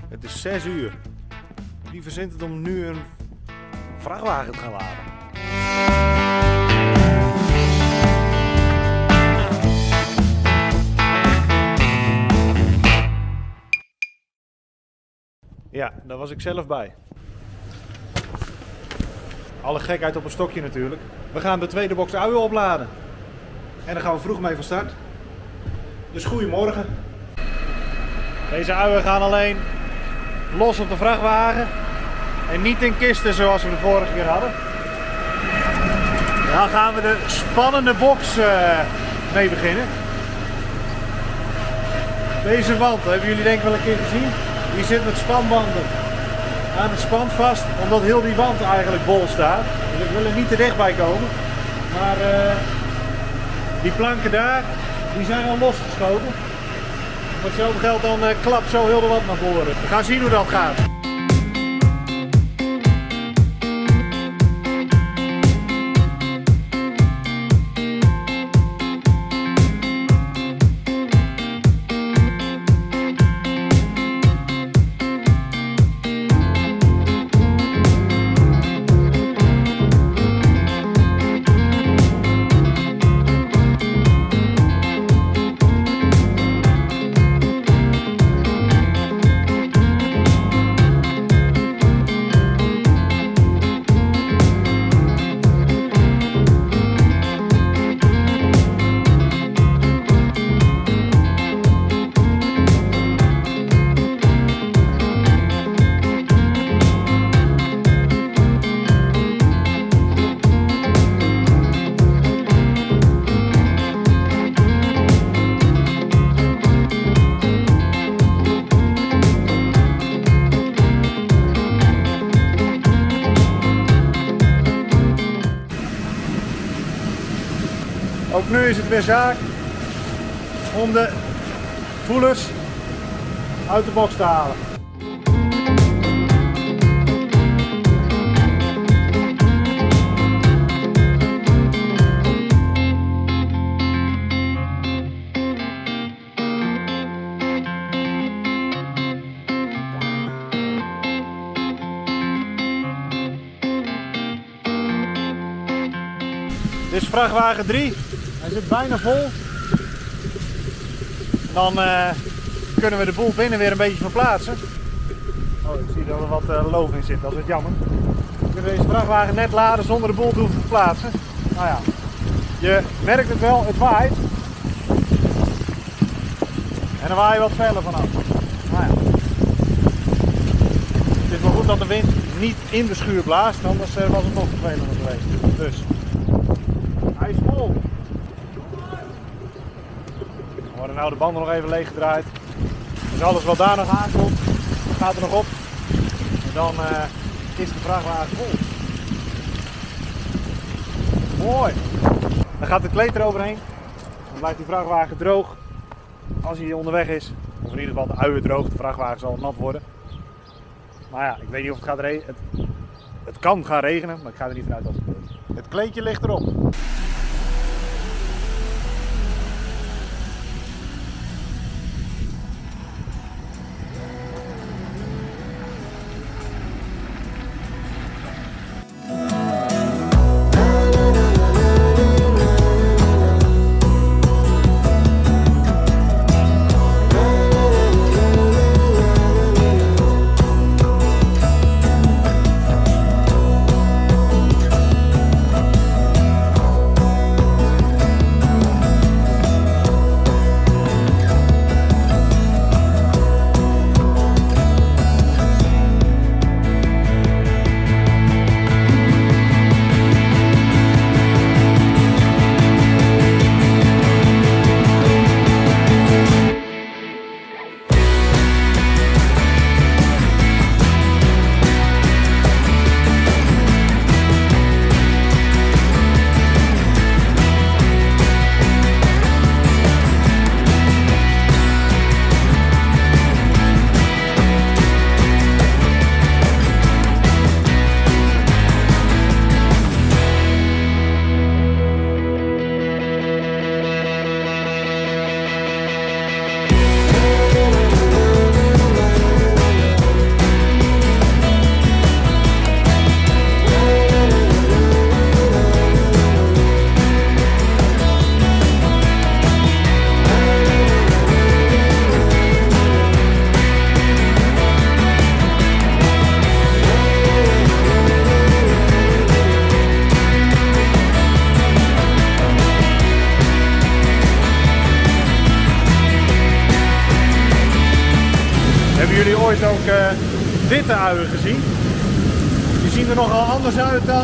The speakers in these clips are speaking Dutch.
Het is 6 uur. Wie verzint het om nu een vrachtwagen te gaan laden? Ja, daar was ik zelf bij. Alle gekheid op een stokje natuurlijk. We gaan de tweede box uien opladen. En daar gaan we vroeg mee van start. Dus goedemorgen. Deze uien gaan alleen los op de vrachtwagen. En niet in kisten zoals we de vorige keer hadden. Dan gaan we de spannende box mee beginnen. Deze wand hebben jullie denk ik wel een keer gezien. Die zit met spanbanden aan het span vast, omdat heel die wand eigenlijk bol staat. Dus ik wil er niet te dichtbij komen. Maar die planken daar, die zijn al losgeschoten. Voor hetzelfde geld dan klapt zo heel de wand naar voren. We gaan zien hoe dat gaat. Ook nu is het weer zaak om de voelers uit de box te halen. Dit is vrachtwagen 3. Hij zit bijna vol. Dan kunnen we de boel binnen weer een beetje verplaatsen. Oh, ik zie dat er wat loof in zit, dat is het jammer. We kunnen deze vrachtwagen net laden zonder de boel te hoeven verplaatsen. Nou ja, je merkt het wel, het waait. En er waaien wat vellen vanaf. Nou ja. Het is maar goed dat de wind niet in de schuur blaast, anders was het nog vervelender geweest. Dus. Hij is vol. We worden nou de banden nog even leeg gedraaid. Dus alles wat daar nog aankomt, gaat er nog op. En dan is de vrachtwagen vol. Mooi. Dan gaat het kleed eroverheen. Dan blijft die vrachtwagen droog als hij onderweg is. Of in ieder geval de uien droog. De vrachtwagen zal nat worden. Maar ja, ik weet niet of het gaat regenen. Het kan gaan regenen, maar ik ga er niet vanuit dat het gebeurt. Het kleedje ligt erop. ooit ook witte uien gezien. Die zien er nogal anders uit dan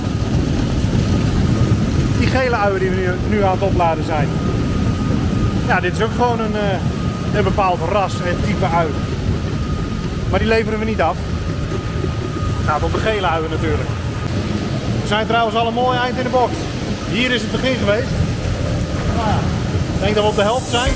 die gele uien die we nu aan het opladen zijn. Ja, dit is ook gewoon een bepaald ras en type ui. Maar die leveren we niet af. Gaat op de gele uien natuurlijk. We zijn trouwens al een mooi eind in de box. Hier is het begin geweest. Nou ja, ik denk dat we op de helft zijn.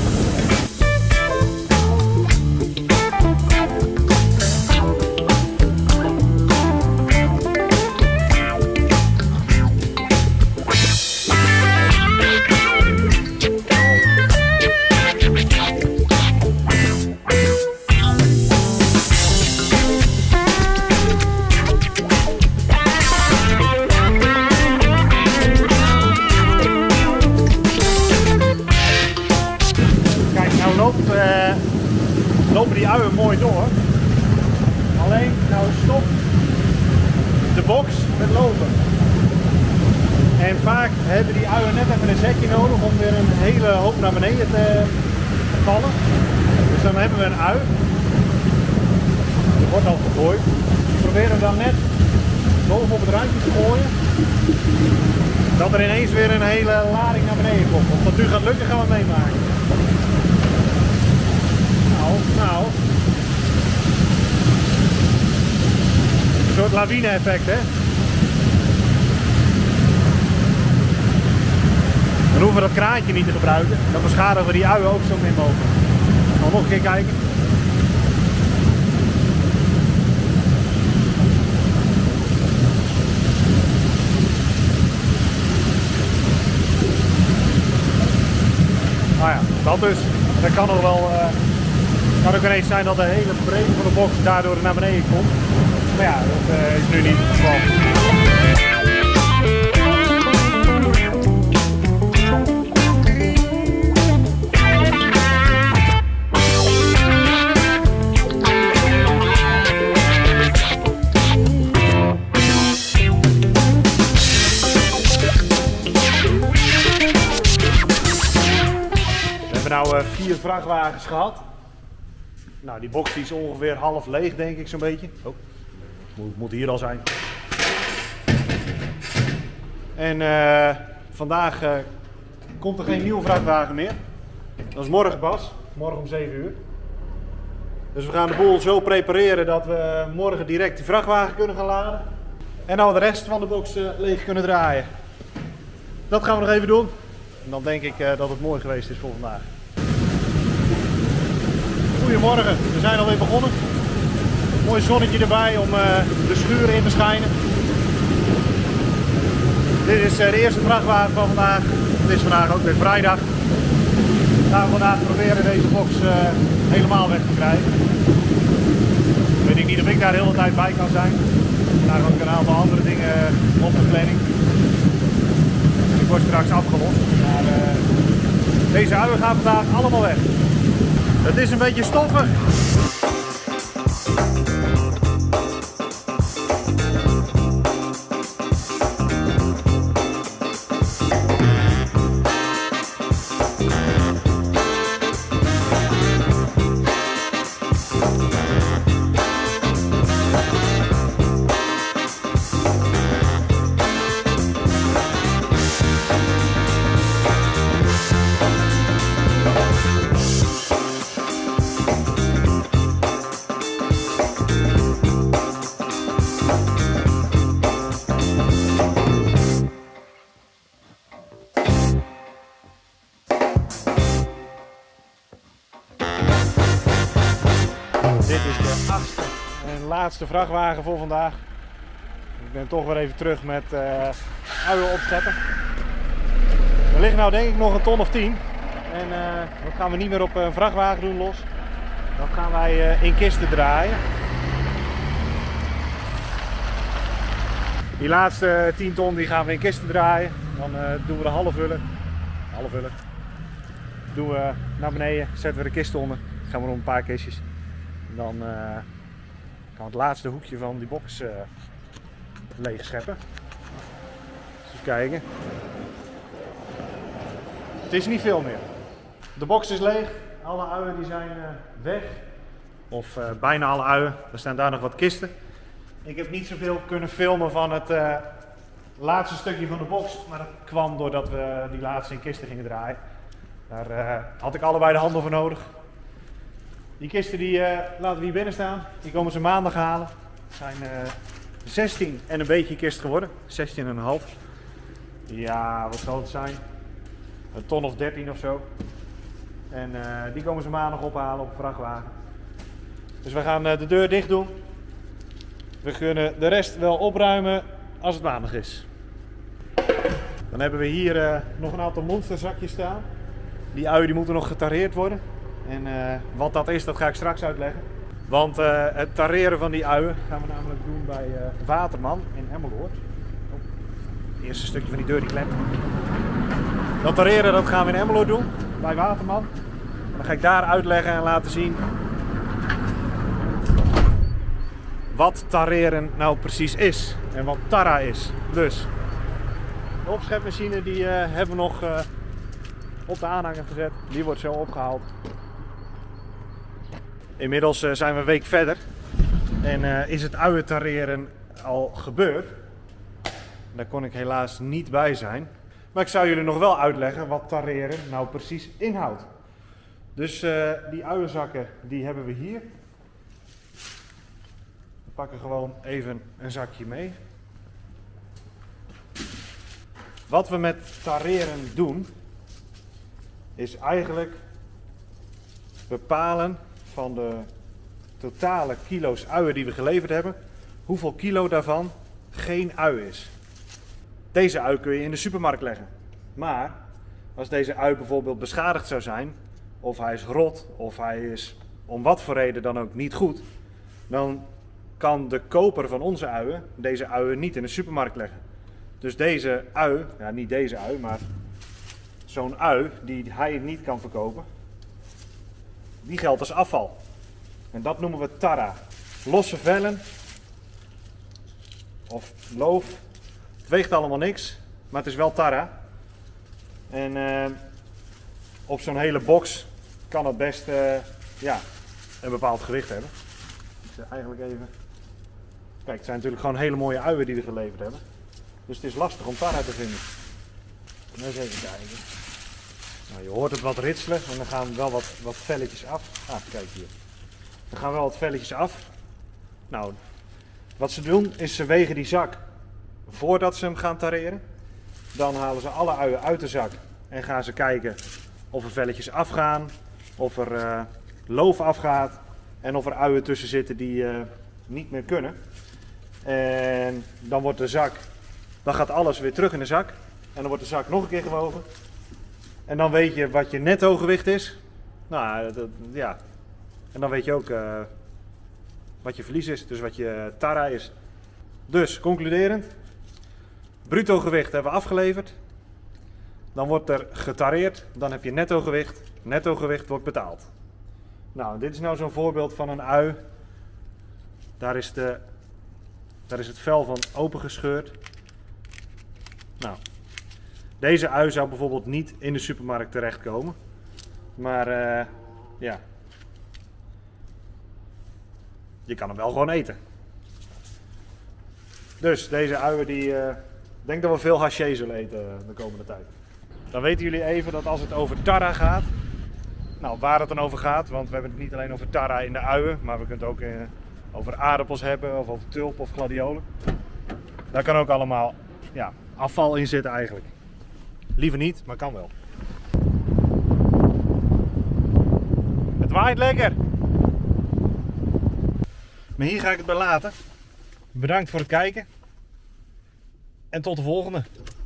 Lopen die uien mooi door. Alleen nou stopt de box met lopen. En vaak hebben die uien net even een zetje nodig om weer een hele hoop naar beneden te vallen. Dus dan hebben we een ui. Die wordt al gegooid. We proberen dan net bovenop het randje te gooien. Dat er ineens weer een hele lading naar beneden komt. Of dat nu gaat lukken, gaan we meemaken. Nou, een soort lawine-effect, hè? Dan hoeven we dat kraantje niet te gebruiken. Dan beschadigen we die uien ook zo min mogelijk. Nog een keer kijken. Nou ja, dat dus. Dat kan nog wel. Het kan ook ineens zijn dat de hele breedte van de box daardoor naar beneden komt. Maar ja, dat is nu niet het geval. We hebben nou 4 vrachtwagens gehad. Nou, die box die is ongeveer half leeg, denk ik, zo'n beetje. Oh, moet hier al zijn. En vandaag komt er geen nieuwe vrachtwagen meer. Dat is morgen pas, morgen om 7 uur. Dus we gaan de boel zo prepareren dat we morgen direct die vrachtwagen kunnen gaan laden. En dan de rest van de box leeg kunnen draaien. Dat gaan we nog even doen. En dan denk ik dat het mooi geweest is voor vandaag. Goedemorgen, we zijn alweer begonnen. Mooi zonnetje erbij om de schuren in te schijnen. Dit is de eerste vrachtwagen van vandaag. Het is vandaag ook weer vrijdag. We gaan vandaag proberen deze box helemaal weg te krijgen. Weet ik niet of ik daar de hele tijd bij kan zijn. Er staan ook een aantal andere dingen op de planning. Ik word straks afgelost. Maar deze uien gaan vandaag allemaal weg. Het is een beetje stoffig. Dit is de 8e en laatste vrachtwagen voor vandaag. Ik ben toch weer even terug met uien opzetten. Er ligt nou denk ik nog een ton of 10. En dat gaan we niet meer op een vrachtwagen doen los. Dat gaan wij in kisten draaien. Die laatste 10 ton die gaan we in kisten draaien. Dan doen we de half vullen. Doen we naar beneden, zetten we de kist onder. Dan gaan we nog een paar kistjes. En dan gaan we het laatste hoekje van die box leeg scheppen. Even kijken. Het is niet veel meer. De box is leeg. Alle uien die zijn weg. Of bijna alle uien. Er staan daar nog wat kisten. Ik heb niet zoveel kunnen filmen van het laatste stukje van de box. Maar dat kwam doordat we die laatste in kisten gingen draaien. Daar had ik allebei de handen voor nodig. Die kisten die laten we hier binnen staan. Die komen ze maandag halen. Het zijn 16 en een beetje kist geworden. 16,5. Ja, wat zal het zijn? Een ton of 13 of zo. En die komen ze maandag ophalen op een vrachtwagen. Dus we gaan de deur dicht doen. We kunnen de rest wel opruimen als het maandag is. Dan hebben we hier nog een aantal monsterzakjes staan. Die uien die moeten nog getareerd worden. En wat dat is, dat ga ik straks uitleggen. Want het tareren van die uien gaan we namelijk doen bij Waterman in Emmeloord. Oh, het eerste stukje van die deur die klemt. Dat tareren dat gaan we in Emmeloord doen, bij Waterman. En dan ga ik daar uitleggen en laten zien wat tareren nou precies is. En wat tarra is. Dus, de opschepmachine die hebben we nog op de aanhanger gezet. Die wordt zo opgehaald. Inmiddels zijn we een week verder en is het uien tareren al gebeurd. Daar kon ik helaas niet bij zijn. Maar ik zou jullie nog wel uitleggen wat tareren nou precies inhoudt. Dus die uienzakken die hebben we hier. We pakken gewoon even een zakje mee. Wat we met tareren doen is eigenlijk bepalen van de totale kilo's uien die we geleverd hebben, hoeveel kilo daarvan geen ui is. Deze ui kun je in de supermarkt leggen. Maar als deze ui bijvoorbeeld beschadigd zou zijn, of hij is rot, of hij is om wat voor reden dan ook niet goed, dan kan de koper van onze uien deze uien niet in de supermarkt leggen. Dus deze ui, ja niet deze ui, maar zo'n ui die hij niet kan verkopen, die geldt als afval. En dat noemen we tarra. Losse vellen of loof. Het weegt allemaal niks, maar het is wel tarra. En op zo'n hele box kan het best ja, een bepaald gewicht hebben. Dus eigenlijk even. Kijk, het zijn natuurlijk gewoon hele mooie uien die we geleverd hebben. Dus het is lastig om tarra te vinden. Eens even kijken. Nou, je hoort het wat ritselen en dan gaan wel wat velletjes af. Ah, kijk hier. Er gaan wel wat velletjes af. Nou, wat ze doen is ze wegen die zak voordat ze hem gaan tareren. Dan halen ze alle uien uit de zak en gaan ze kijken of er velletjes afgaan, of er loof afgaat en of er uien tussen zitten die niet meer kunnen. En dan wordt de zak, dan gaat alles weer terug in de zak en dan wordt de zak nog een keer gewogen. En dan weet je wat je netto gewicht is. Nou, ja. En dan weet je ook wat je verlies is, dus wat je tarra is. Dus, concluderend. Bruto gewicht hebben we afgeleverd. Dan wordt er getareerd. Dan heb je netto gewicht. Netto gewicht wordt betaald. Nou, dit is nou zo'n voorbeeld van een ui. Daar is het vel van opengescheurd. Nou. Deze ui zou bijvoorbeeld niet in de supermarkt terechtkomen. Maar ja. Je kan hem wel gewoon eten. Dus deze uien die... Ik denk dat we veel haché zullen eten de komende tijd. Dan weten jullie even dat als het over tarra gaat. Nou, waar het dan over gaat. Want we hebben het niet alleen over tarra in de uien. Maar we kunnen het ook over aardappels hebben. Of over tulp of gladiolen. Daar kan ook allemaal ja, afval in zitten eigenlijk. Liever niet, maar kan wel. Het waait lekker. Maar hier ga ik het bij laten. Bedankt voor het kijken. En tot de volgende.